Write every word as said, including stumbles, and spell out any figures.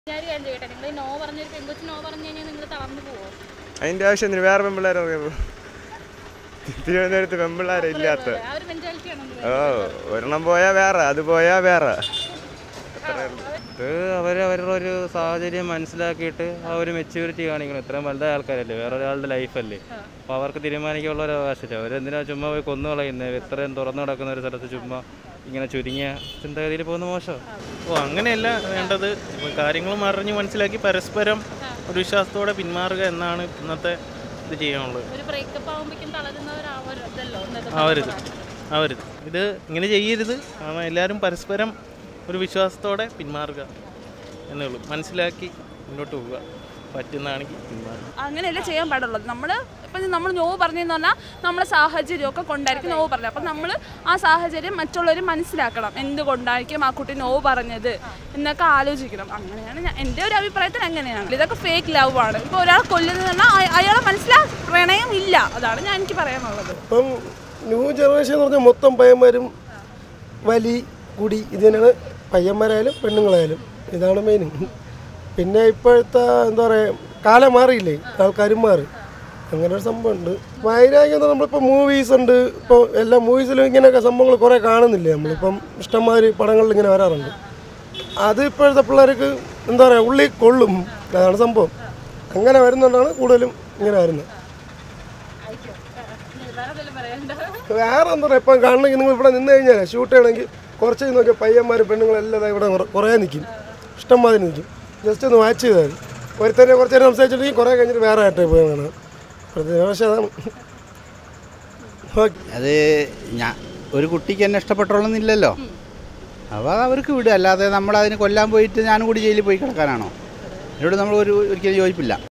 അതിന്റെ ആവശ്യം വേറെ പെമ്പിള്ളേരെ അറിയാമോ? തിരുവനന്തപുരത്ത് പെമ്പിള്ളേരെ ഇല്ലാത്ത ഓ ഒരെണ്ണം പോയാ വേറെ, അത് പോയാ വേറെ. ഇത് അവരവരുടെ ഒരു സാഹചര്യം മനസ്സിലാക്കിയിട്ട് ആ ഒരു മെച്യൂരിറ്റി കാണിക്കണം. ഇത്രയും വലുതായ ആൾക്കാരല്ലേ, വേറെ ഒരാളുടെ ലൈഫല്ലേ, അപ്പോൾ അവർക്ക് തീരുമാനിക്കാനുള്ള ഒരു അവകാശമില്ല. അവരെന്തിനാ ചുമ്മാ പോയി കൊന്നു കളയുന്നത്? ഇത്രയും തുറന്നു കിടക്കുന്ന ഒരു സ്ഥലത്ത് ചുമ്മാ ഇങ്ങനെ ചുരുങ്ങിയ ചിന്താഗതിയിൽ പോകുന്ന മോശം. ഓ അങ്ങനെയല്ല വേണ്ടത്. കാര്യങ്ങൾ അറിഞ്ഞ് മനസ്സിലാക്കി പരസ്പരം ഒരു വിശ്വാസത്തോടെ പിന്മാറുക എന്നാണ് ഇന്നത്തെ ഇത് ചെയ്യാനുള്ളത്. ആവരുത് ആവരുത് ഇത് ഇങ്ങനെ ചെയ്യരുത്. കാരണം എല്ലാവരും പരസ്പരം ഒരു വിശ്വാസത്തോടെ പിന്മാറുക എന്നേ ഉള്ളൂ. മനസ്സിലാക്കി മുന്നോട്ട് പോവുക, പറ്റുന്നതാണെങ്കിൽ പിന്മാറുക. അങ്ങനെയല്ല ചെയ്യാൻ പാടുള്ളത്. നമ്മൾ ഇപ്പം നമ്മൾ നോവ് പറഞ്ഞതെന്ന് പറഞ്ഞാൽ നമ്മളെ സാഹചര്യമൊക്കെ കൊണ്ടായിരിക്കും നോവ് പറഞ്ഞത്. അപ്പം നമ്മൾ ആ സാഹചര്യം മറ്റുള്ളവർ മനസ്സിലാക്കണം, എന്തുകൊണ്ടായിരിക്കും ആ കുട്ടി നോവ് പറഞ്ഞത് എന്നൊക്കെ ആലോചിക്കണം. അങ്ങനെയാണ് ഞാൻ എൻ്റെ ഒരു അഭിപ്രായത്തിൽ അങ്ങനെയാണ്. ഇതൊക്കെ ഫേക്ക് ലവ് ആണ്. ഇപ്പോൾ ഒരാൾ കൊല്ലുന്നത് പറഞ്ഞാൽ അയാളെ മനസ്സിലാ പ്രണയം ഇല്ല. അതാണ് ഞാൻ എനിക്ക് പറയാനുള്ളത്. ഇപ്പം ന്യൂ ജനറേഷൻ എന്ന് പറഞ്ഞാൽ മൊത്തം പയ്യന്മാരും വലി കുടി ഇത് തന്നെയാണ്. പയ്യന്മാരായാലും പെണ്ണുങ്ങളായാലും ഇതാണ് മെയിൻ. പിന്നെ ഇപ്പോഴത്തെ എന്താ പറയുക, കാലം മാറിയില്ലേ, ആൾക്കാരും മാറി. അങ്ങനെ ഒരു സംഭവം ഉണ്ട്. വൈരാഗ്യം എന്ന് നമ്മളിപ്പോൾ മൂവീസ് ഉണ്ട്. ഇപ്പോൾ എല്ലാ മൂവീസിലും ഇങ്ങനെയൊക്കെ സംഭവങ്ങൾ കുറേ കാണുന്നില്ലേ നമ്മളിപ്പം. ഇഷ്ടംമാതിരി പടങ്ങളിൽ ഇങ്ങനെ വരാറുണ്ട്. അത് ഇപ്പോഴത്തെ പിള്ളേർക്ക് എന്താ പറയുക, ഉള്ളിൽ കൊള്ളും. അതാണ് സംഭവം. അങ്ങനെ വരുന്നതുകൊണ്ടാണ് കൂടുതലും ഇങ്ങനെ വരുന്നത്. വേറെ എന്താ പറയുക, ഇപ്പം കാണണമെങ്കിൽ നിങ്ങൾ ഇവിടെ നിന്ന് കഴിഞ്ഞാൽ ഷൂട്ട് ചെയ്യണമെങ്കിൽ കുറച്ച് നോക്കിയാൽ പയ്യന്മാരും പെണ്ണുങ്ങളെല്ലാം ഇവിടെ കുറേ നിൽക്കും, ഇഷ്ടംമാതിരി നിൽക്കും. ജസ്റ്റ് ഒന്ന് വാച്ച് ചെയ്താൽ മതി. ഒരുത്തന്നെ കുറച്ച് നേരം സംസാരിച്ചിട്ടുണ്ടെങ്കിൽ കുറേ കഴിഞ്ഞിട്ട് വേറെ ആയിട്ട് പോയി കാണാം. പക്ഷേ അതാണ് അത് ഞാൻ ഒരു കുട്ടിക്ക് എന്നെ ഇഷ്ടപ്പെട്ടോളന്നില്ലല്ലോ. അപ്പോൾ അവർക്ക് വിടുക, അല്ലാതെ നമ്മളതിന് കൊല്ലാൻ പോയിട്ട് ഞാനും കൂടി ജയിലിൽ പോയി കിടക്കാനാണോ? എന്നോട് നമ്മൾ ഒരു ഒരിക്കലും യോജിപ്പില്ല.